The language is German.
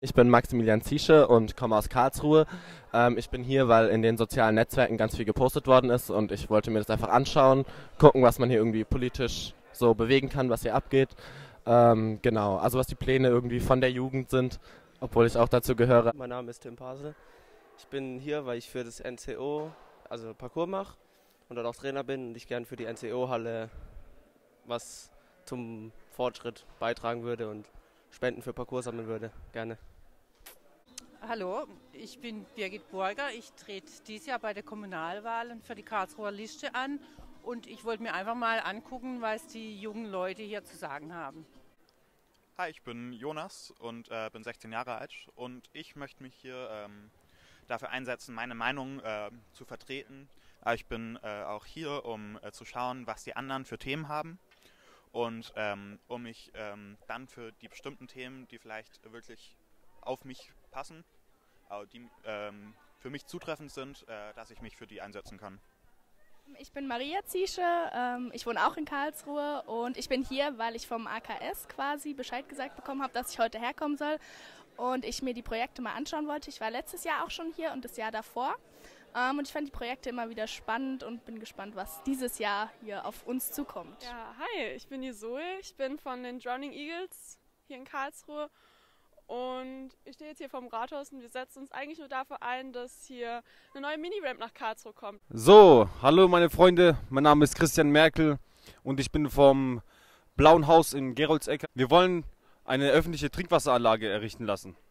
Ich bin Maximilian Ziesche und komme aus Karlsruhe. Ich bin hier, weil in den sozialen Netzwerken ganz viel gepostet worden ist und ich wollte mir das einfach anschauen, gucken, was man hier irgendwie politisch so bewegen kann, was hier abgeht. Genau, also was die Pläne irgendwie von der Jugend sind, obwohl ich auch dazu gehöre. Mein Name ist Tim Pasel. Ich bin hier, weil ich für das NCO, also Parkour mache und dort auch Trainer bin und ich gerne für die NCO-Halle was zum Fortschritt beitragen würde und Spenden für Parkour sammeln würde. Gerne. Hallo, ich bin Birgit Burger. Ich trete dieses Jahr bei der Kommunalwahlen für die Karlsruher Liste an und ich wollte mir einfach mal angucken, was die jungen Leute hier zu sagen haben. Hi, ich bin Jonas und bin 16 Jahre alt und ich möchte mich hier dafür einsetzen, meine Meinung zu vertreten. Ich bin auch hier, um zu schauen, was die anderen für Themen haben und um mich dann für die bestimmten Themen, die vielleicht wirklich auf mich passen, die für mich zutreffend sind, dass ich mich für die einsetzen kann. Ich bin Maria Ziesche, ich wohne auch in Karlsruhe und ich bin hier, weil ich vom AKS quasi Bescheid gesagt bekommen habe, dass ich heute herkommen soll und ich mir die Projekte mal anschauen wollte. Ich war letztes Jahr auch schon hier und das Jahr davor und ich fand die Projekte immer wieder spannend und bin gespannt, was dieses Jahr hier auf uns zukommt. Ja, hi, ich bin die Zoe, ich bin von den Drowning Eagles hier in Karlsruhe. Und ich stehe jetzt hier vom Rathaus und wir setzen uns eigentlich nur dafür ein, dass hier eine neue Mini-Ramp nach Karlsruhe kommt. So, hallo meine Freunde, mein Name ist Christian Merkel und ich bin vom Blauen Haus in Geroldseck. Wir wollen eine öffentliche Trinkwasseranlage errichten lassen.